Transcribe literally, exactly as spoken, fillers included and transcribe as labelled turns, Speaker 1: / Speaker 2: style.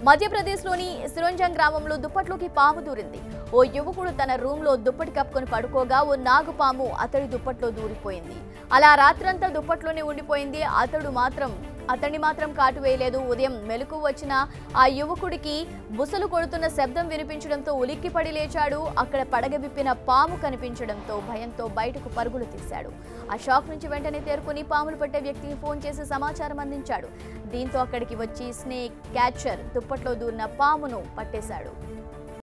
Speaker 1: మధ్యప్రదేశ్లోని సిరోంజంగ్ గ్రామంలో దుప్పట్లోకి పాము దూరింది. ఓ యువకుడు తన రూమ్లో దుప్పటి కప్పుకొని పడుకోగా ఓ నాగుపాము అతడి దుప్పట్లో దూరిపోయింది. అలా రాత్రంతా దుప్పట్లోనే ఉండిపోయింది. అతడు మాత్రం అతన్ని మాత్రం కాటు వేయలేదు. ఉదయం మెలకువ వచ్చిన ఆ యువకుడికి బుసలు కొడుతున్న శబ్దం వినిపించడంతో ఉలిక్కిపడి లేచాడు. అక్కడ పడగ విప్పిన పాము కనిపించడంతో భయంతో బయటకు పరుగులు తీశాడు. ఆ షాక్ నుంచి వెంటనే తేరుకుని పాములు పట్టే వ్యక్తికి ఫోన్ చేసి సమాచారం అందించాడు. దీంతో అక్కడికి వచ్చి స్నేక్ క్యాచర్ దుప్పట్లో దూరిన పామును పట్టేశాడు.